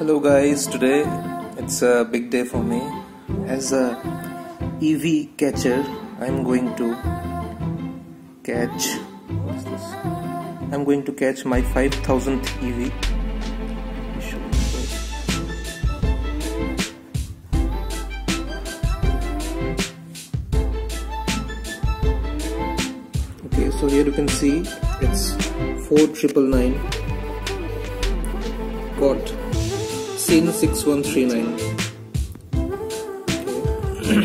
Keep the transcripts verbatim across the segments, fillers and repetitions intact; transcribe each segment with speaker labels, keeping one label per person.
Speaker 1: Hello guys, today it's a big day for me. As a Eevee catcher, I'm going to catch what's this? I'm going to catch my five thousandth Eevee. Okay, so here you can see it's four triple nine. Got scene six one three nine. Okay.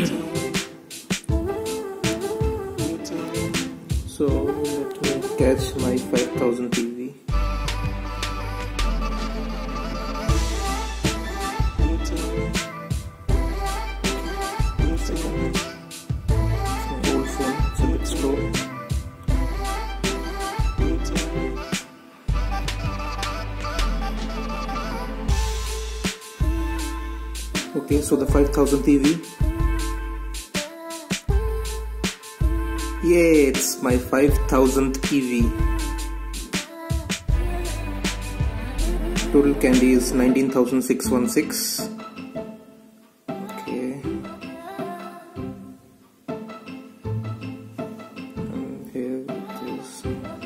Speaker 1: So let me catch my five thousandth Eevee. It's my old phone, it's a bit slow. Okay, so the five thousandth Eevee. Yay, it's my five thousandth Eevee. Total candy is nineteen thousand six hundred sixteen. Okay. And here it is.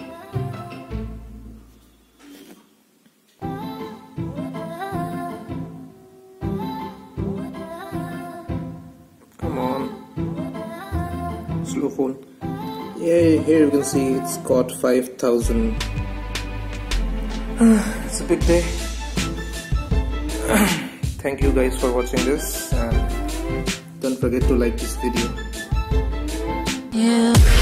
Speaker 1: Come on. Slow phone. Yeah, here you can see it's got five thousand. It's a big day. Thank you guys for watching this, and don't forget to like this video. Yeah.